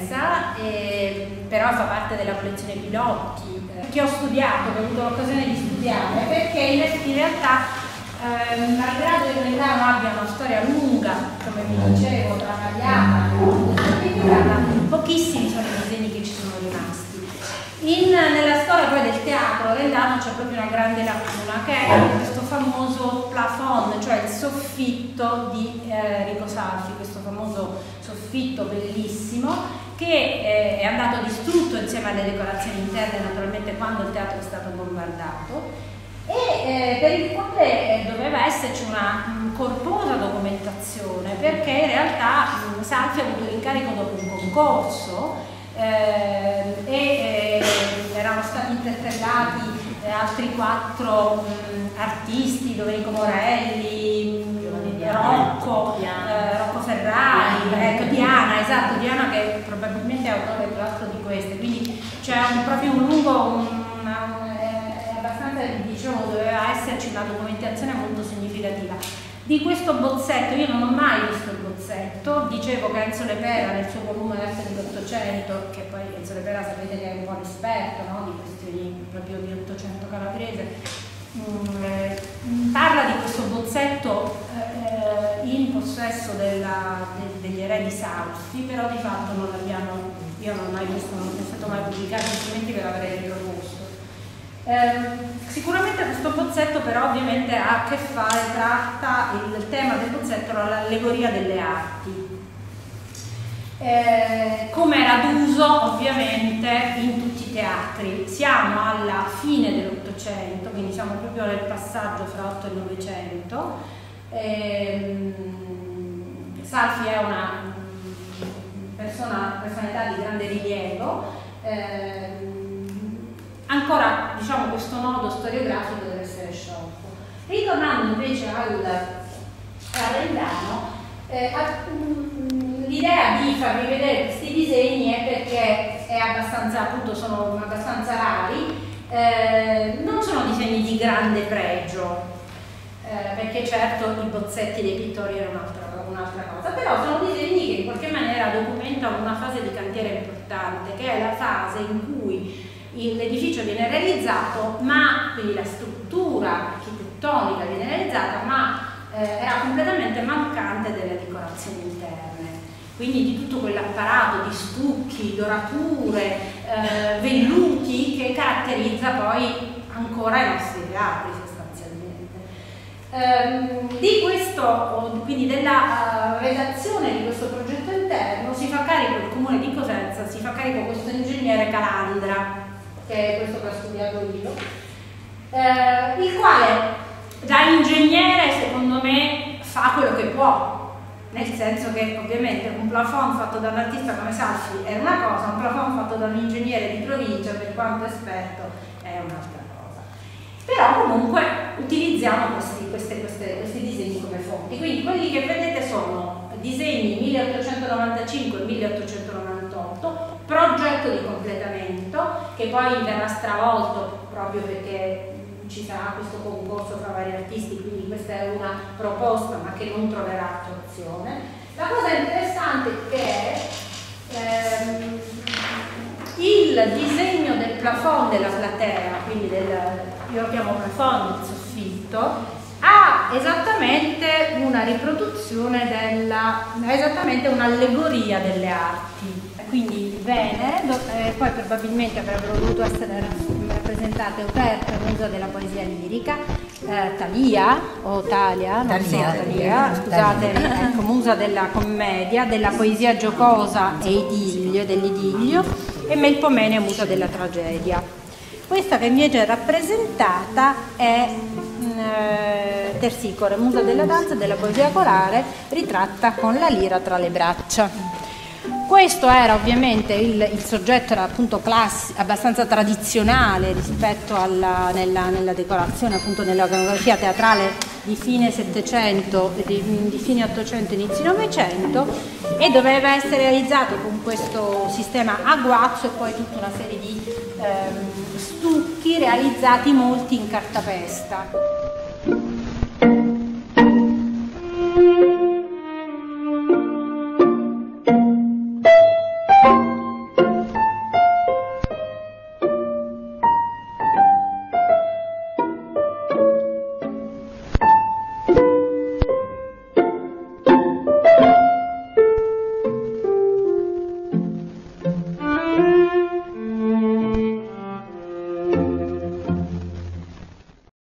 impresa, però fa parte della collezione Pilotti, che ho studiato, che ho avuto l'occasione di studiare, perché in realtà malgrado il Milano abbia una storia lunga, come vi dicevo, travagliata, pochissimi sono i disegni che ci sono rimasti. Nella storia poi del teatro rendano c'è proprio una grande lacuna, che è questo famoso plafond, cioè il soffitto di Enrico Salfi, questo famoso soffitto bellissimo che è andato distrutto insieme alle decorazioni interne naturalmente quando il teatro è stato bombardato, e per il quale doveva esserci una corposa documentazione, perché in realtà Salfi ha avuto l'incarico dopo un concorso e erano stati interpellati altri 4 artisti, Domenico Morelli, Rocco Ferrari, Diana, esatto, Diana che probabilmente è autore tra l'altro di queste, quindi c'è proprio un lungo, abbastanza, diciamo, doveva esserci una documentazione molto significativa. Di questo bozzetto, io non ho mai visto il bozzetto, dicevo che Enzo Lepera nel suo volume L'arte dell'Ottocento, che poi Enzo Lepera sapete che è un po' l'esperto, no? Di questioni proprio di Ottocento calabrese, parla di questo bozzetto in possesso degli eredi Salfi, però di fatto non l'abbiamo, io non l'ho mai visto, non è stato mai pubblicato, altrimenti ve l'avrei riproposto. Sicuramente questo bozzetto però ovviamente ha a che fare, tratta il tema del bozzetto, l'allegoria delle arti, come era d'uso ovviamente in tutti i teatri. Siamo alla fine dell'Ottocento, quindi siamo proprio nel passaggio fra 8 e 900. Salfi è una personalità di grande rilievo. Ancora, diciamo, questo nodo storiografico deve essere sciolto. Ritornando invece al Rendano, l'idea di farvi vedere questi disegni è perché è abbastanza, appunto, sono abbastanza rari, non sono disegni di grande pregio, perché certo i bozzetti dei pittori erano un'altra cosa, però sono disegni che in qualche maniera documentano una fase di cantiere importante, che è la fase in cui l'edificio viene realizzato, ma quindi la struttura architettonica viene realizzata, ma era completamente mancante delle decorazioni interne, quindi di tutto quell'apparato di stucchi, dorature, velluti che caratterizza poi ancora i nostri teatri sostanzialmente. Di questo, quindi della redazione di questo progetto interno si fa carico il Comune di Cosenza, si fa carico questo ingegnere Calandra, che è questo che ho studiato io, il quale da ingegnere secondo me fa quello che può, nel senso che ovviamente un plafond fatto da un artista come Salfi è una cosa, un plafond fatto da un ingegnere di provincia, per quanto esperto, è un'altra cosa. Però comunque utilizziamo questi disegni come fonti, quindi quelli che vedete sono disegni 1895 e 1898, progetto di completamento che poi verrà stravolto proprio perché ci sarà questo concorso fra vari artisti, quindi questa è una proposta ma che non troverà attuazione. La cosa interessante è che il disegno del plafond della platea, quindi io lo chiamo plafond, il soffitto, ha esattamente una riproduzione esattamente un'allegoria delle arti. Quindi Venere, poi probabilmente avrebbero dovuto essere rappresentate Operta, musa della poesia lirica, Thalia o Thalia, non so, Thalia, scusate, ecco, musa della commedia, della poesia giocosa e idillio, dell'idillio, e Melpomene, musa della tragedia. Questa che invece è rappresentata è Tersicore, musa della danza e della poesia corale, ritratta con la lira tra le braccia. Questo era ovviamente il soggetto, era appunto abbastanza tradizionale rispetto nella decorazione, appunto nella iconografia teatrale di fine Settecento, di fine Ottocento, inizio Novecento, e doveva essere realizzato con questo sistema a guazzo e poi tutta una serie di stucchi realizzati molti in cartapesta.